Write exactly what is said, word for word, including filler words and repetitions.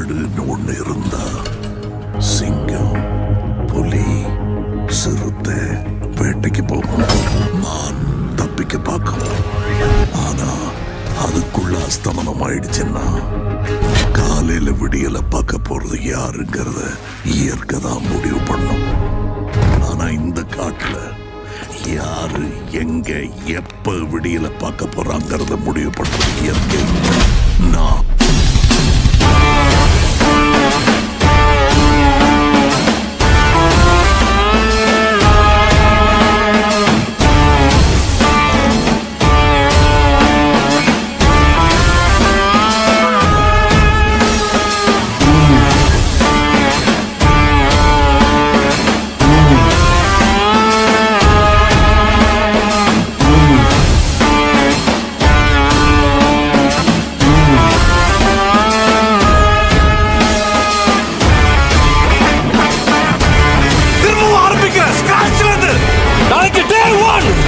காடுன்னு ஒண்ணு இருந்தா சிங்கம், புலி, சிறுத்தை வேட்டைக்கு போகும், மான் தப்பிக்க பார்க்கும். ஆனா அதுக்குள்ள அஸ்தமனம் ஆயிடுச்சுன்னா காலையில விடியல பார்க்க போறது யாருங்கிறத இயற்கை தான் முடிவு பண்ணும். ஆனா இந்த காட்டுல யாரு எங்க எப்ப விடியல பார்க்க போறாங்கிறத முடிவு பண்றது இயற்கை. நான் நாளைக்கு டே ஒன்